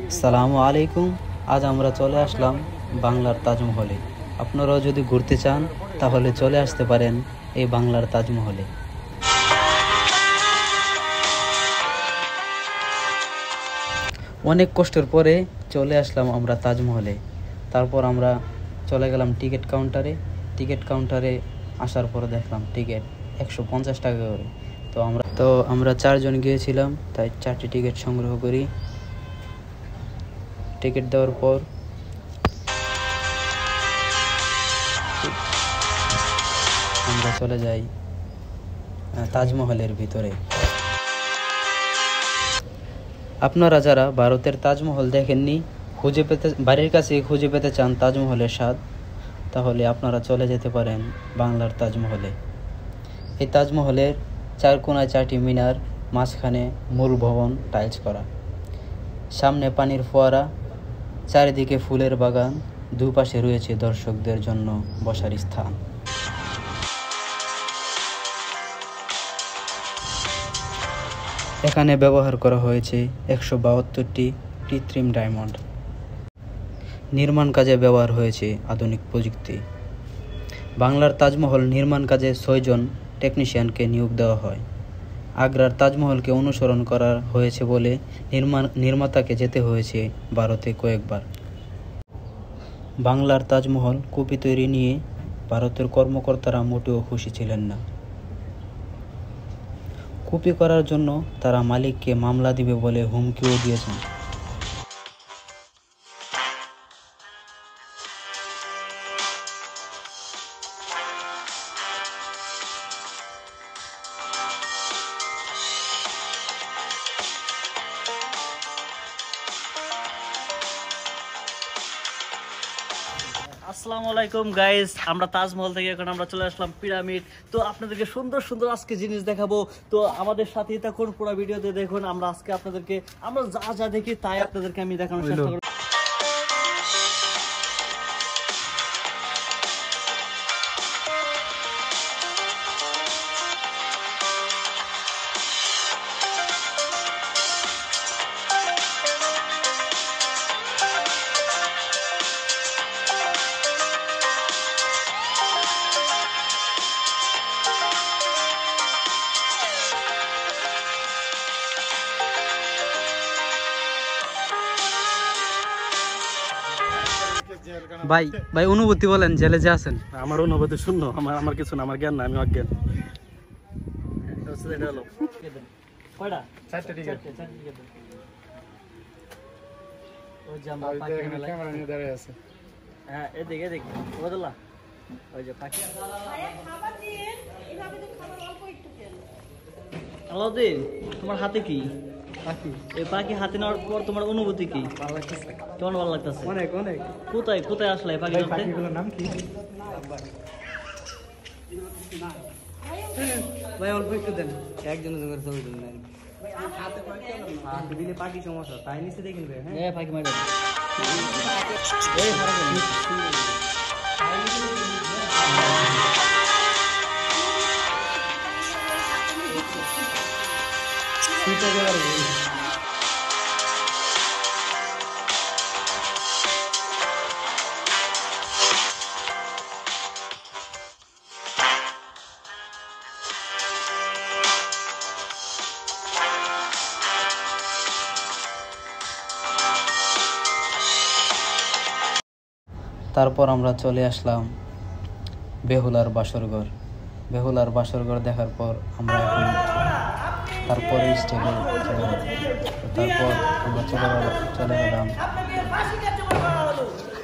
আসসালামু আলাইকুম। আজ আমরা চলে আসলাম বাংলার তাজমহলে। আপনারাও যদি ঘুরতে চান তাহলে চলে আসতে পারেন এই বাংলার তাজমহলে। অনেক কষ্টের পরে চলে আসলাম আমরা তাজমহলে। তারপর আমরা চলে গেলাম টিকিট কাউন্টারে আসার পর দেখলাম টিকিট 150 টাকা করে। তো আমরা 4 জন গিয়েছিলাম, তাই 4টি টিকিট সংগ্রহ করি। টিকিট দেওয়ার পর আমরা চলে যাই তাজমহলের ভিতরে। আপনারা যারা ভারতের তাজমহল দেখেননি, বাড়ির কাছে খুঁজে পেতে চান তাজমহলের স্বাদ, তাহলে আপনারা চলে যেতে পারেন বাংলার তাজমহলে। এই তাজমহলের 4 কোণায় 4টি মিনার, মাঝখানে মূল ভবন টাইলস করা, সামনে পানির ফোয়ারা, চারিদিকে ফুলের বাগান, দুপাশে রয়েছে দর্শকদের জন্য বসার স্থান। এখানে ব্যবহার করা হয়েছে 172টি কৃত্রিম ডায়মন্ড। নির্মাণ কাজে ব্যবহার হয়েছে আধুনিক প্রযুক্তি। বাংলার তাজমহল নির্মাণ কাজে 6 জন টেকনিশিয়ানকে নিয়োগ দেওয়া হয়। আগ্রার তাজমহলকে অনুসরণ করা হয়েছে বলে নির্মাতাকে যেতে হয়েছে ভারতে কয়েকবার। বাংলার তাজমহল কপি তৈরি নিয়ে ভারতের কর্মকর্তারা মোটেও খুশি ছিলেন না। কপি করার জন্য তারা মালিককে মামলা দিবে বলে হুমকিও দিয়েছেন। আসসালামু আলাইকুম গাইস, আমরা তাজমহল থেকে এখন আমরা চলে আসলাম পিরামিড। তো আপনাদেরকে সুন্দর সুন্দর আজকে জিনিস দেখাবো, তো আমাদের সাথেই থাকুন, পুরো ভিডিওতে দেখুন। আমরা আজকে আমরা যা যা দেখি তাই আপনাদেরকে আমি দেখানোর চেষ্টা করব। ভাই অনুভূতি বলেন, জেলে যে আছেন। আমার অনুভূতি শূন্য, আমার কিছু না, আমার জ্ঞান না, আমি অজ্ঞান। কয়টা? 4টা টিকিট। ওই যে আমরা পাখি ক্যামেরা নিয়ে দাঁড়িয়ে আছে। হ্যাঁ, এদিকে ওদলা ওই যে পাখি। খাবার দিয়ে এইভাবে তো খাবার অল্প একটু দেন। আলাউদ্দিন, তোমার হাতে কি পাখি? এই পাখি হাতে নেওয়ার পর তোমার অনুভূতি কি? ভালো লাগতেছে। কেমন ভালো লাগতেছে? অনেক অনেক। কোথায় আসলে এই পাখি? পাখিগুলোর নাম কি? ভাই অল্প একটু দেন, একজনের জন্য ছবি তুলেন। হাতে দিলে পাখি সমস্যা, তাই নিচে দেখেন। হ্যাঁ পাখি মারা তারপর আমরা চলে আসলাম বেহুলার বাসরঘর। বেহুলার বাসরঘর দেখার পর আমরা এখন তারপরে স্টেজে চলে গেলাম। তারপর আমরা চলে গেলাম